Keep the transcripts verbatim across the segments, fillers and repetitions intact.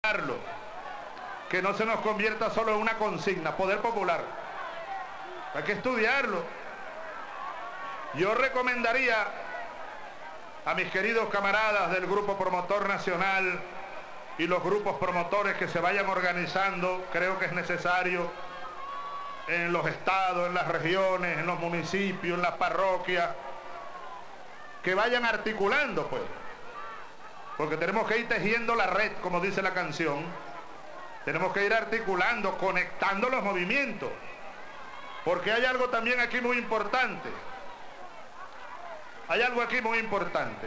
Que no se nos convierta solo en una consigna, poder popular. Hay que estudiarlo. Yo recomendaría a mis queridos camaradas del Grupo Promotor Nacional y los grupos promotores que se vayan organizando, creo que es necesario, en los estados, en las regiones, en los municipios, en las parroquias, que vayan articulando, pues. Porque tenemos que ir tejiendo la red, como dice la canción. Tenemos que ir articulando, conectando los movimientos. Porque hay algo también aquí muy importante. Hay algo aquí muy importante.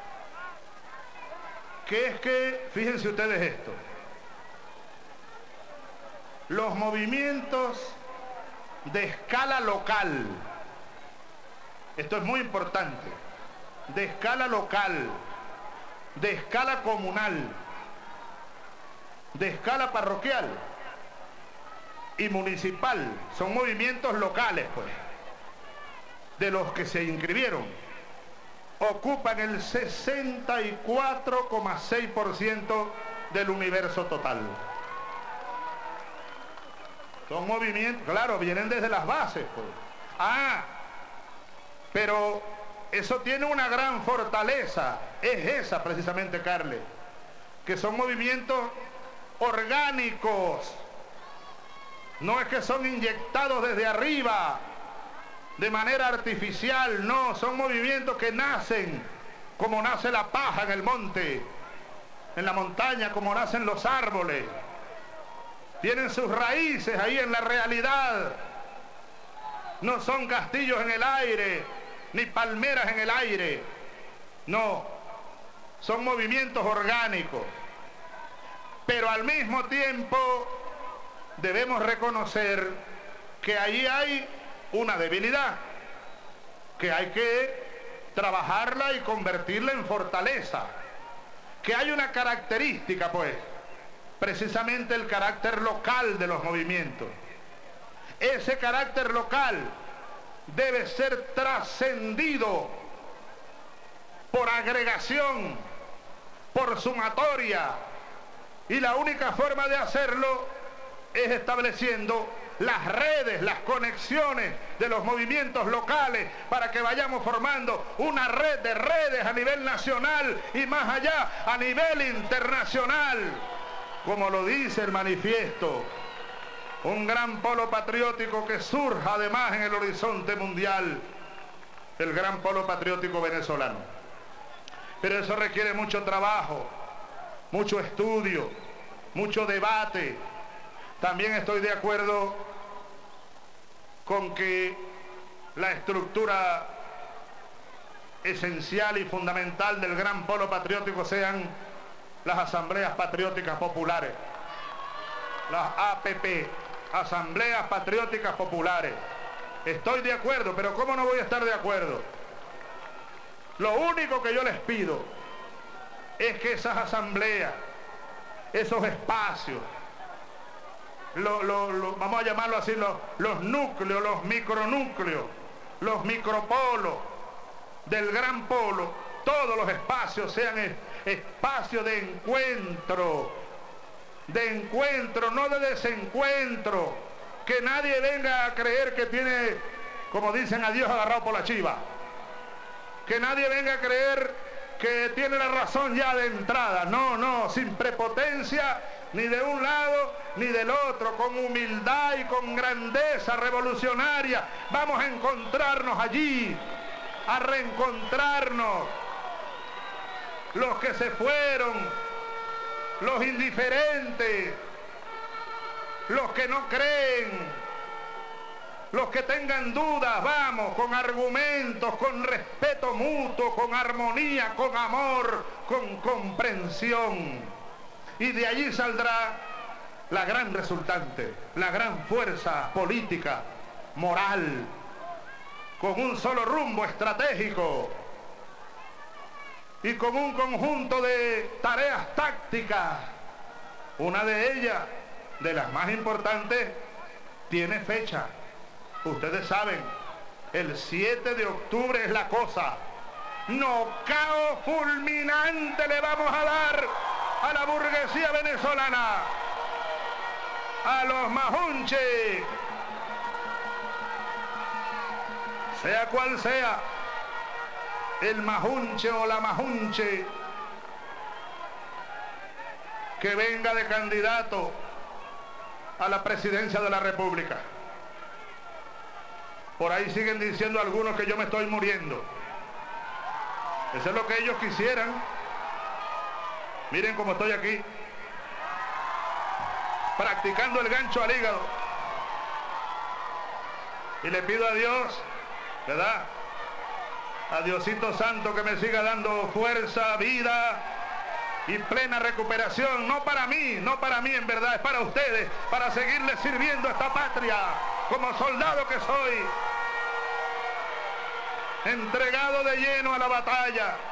Que es que, fíjense ustedes esto. Los movimientos de escala local. Esto es muy importante. De escala local. De escala comunal, de escala parroquial y municipal, son movimientos locales, pues, de los que se inscribieron, ocupan el sesenta y cuatro coma seis por ciento del universo total. Son movimientos, claro, vienen desde las bases, pues. Ah, pero eso tiene una gran fortaleza, es esa precisamente, Carle, que son movimientos orgánicos, no es que son inyectados desde arriba, de manera artificial, no, son movimientos que nacen como nace la paja en el monte, en la montaña, como nacen los árboles, tienen sus raíces ahí en la realidad, no son castillos en el aire, ni palmeras en el aire, no, son movimientos orgánicos, pero al mismo tiempo debemos reconocer que allí hay una debilidad, que hay que trabajarla y convertirla en fortaleza, que hay una característica, pues, precisamente el carácter local de los movimientos. Ese carácter local debe ser trascendido por agregación, por sumatoria, y la única forma de hacerlo es estableciendo las redes, las conexiones de los movimientos locales para que vayamos formando una red de redes a nivel nacional y más allá a nivel internacional, como lo dice el manifiesto. Un gran polo patriótico que surja además en el horizonte mundial, el gran polo patriótico venezolano. Pero eso requiere mucho trabajo, mucho estudio, mucho debate. También estoy de acuerdo con que la estructura esencial y fundamental del gran polo patriótico sean las asambleas patrióticas populares, las A P P. Asambleas Patrióticas Populares. Estoy de acuerdo, pero ¿cómo no voy a estar de acuerdo? Lo único que yo les pido es que esas asambleas, esos espacios, lo, lo, lo, vamos a llamarlo así, los, los núcleos, los micronúcleos, los micropolos del gran polo, todos los espacios sean es, espacios de encuentro, de encuentro, no de desencuentro, que nadie venga a creer que tiene, como dicen, a Dios agarrado por la chiva, que nadie venga a creer que tiene la razón ya de entrada, no, no, sin prepotencia ni de un lado ni del otro, con humildad y con grandeza revolucionaria, vamos a encontrarnos allí, a reencontrarnos, los que se fueron, los indiferentes, los que no creen, los que tengan dudas, vamos, con argumentos, con respeto mutuo, con armonía, con amor, con comprensión. Y de allí saldrá la gran resultante, la gran fuerza política, moral, con un solo rumbo estratégico y con un conjunto de tareas tácticas. Una de ellas, de las más importantes, tiene fecha. Ustedes saben, el siete de octubre es la cosa. Nocao fulminante le vamos a dar a la burguesía venezolana, a los majunches, sea cual sea el majunche o la majunche que venga de candidato a la presidencia de la República. Por ahí siguen diciendo algunos que yo me estoy muriendo. Eso es lo que ellos quisieran. Miren cómo estoy aquí, practicando el gancho al hígado. Y le pido a Dios, ¿verdad?, a Diosito Santo, que me siga dando fuerza, vida y plena recuperación. No para mí, no para mí en verdad, es para ustedes, para seguirles sirviendo a esta patria como soldado que soy, entregado de lleno a la batalla.